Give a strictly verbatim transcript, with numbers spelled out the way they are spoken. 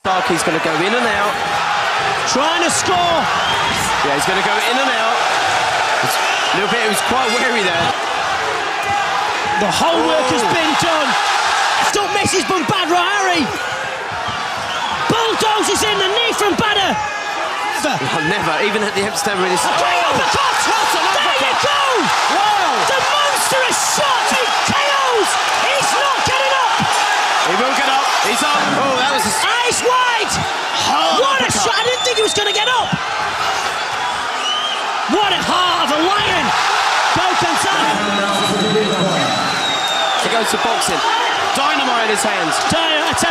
Saki's going to go in and out. Trying to score. Yeah, he's going to go in and out. It's a little bit, it was quite wary there. The whole oh. work has been done. Don't miss his bum, Badr Hari. Bulldozes in the knee from Badr. Oh, never, even at the Epstein with this. Oh, uppercut! There you go! Wow! The monstrous shot! He K Os! He's not getting up! He will get up. He's up. Oh, that was a... Eyes wide! Hard what uppercut. A shot! I didn't think he was going to get up! What a heart of a lion! Gokhan Saki! He goes to boxing. Dynamite in his hands. I tell